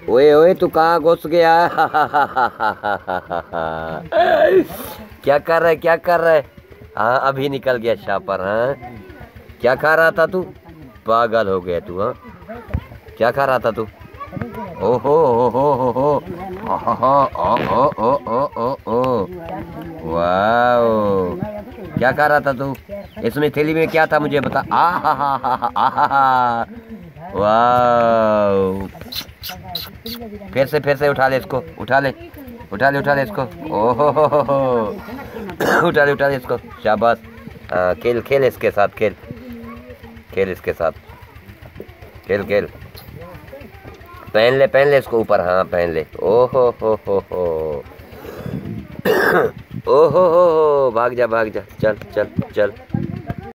ओए ओए तू कहाँ घुस गया? क्या कर रहा है, क्या कर रहा है? हाँ अभी निकल गया शापर। हाँ क्या खा रहा था तू? पागल हो गया तू। हाँ क्या खा रहा था तू? ओहो हो ओ वाओ, क्या खा रहा था तू? इसमें थैली में क्या था मुझे बता। आ हा वाओ, फिर से उठा ले इसको, उठा ले उठा ले इसको। ओहो उठा ले इसको, शाबाश। हाँ खेल खेल इसके साथ, खेल खेल इसके साथ, खेल खेल। पहन ले इसको ऊपर। हाँ पहन ले। ओहो हो ओहो हो, भाग जा चल चल चल।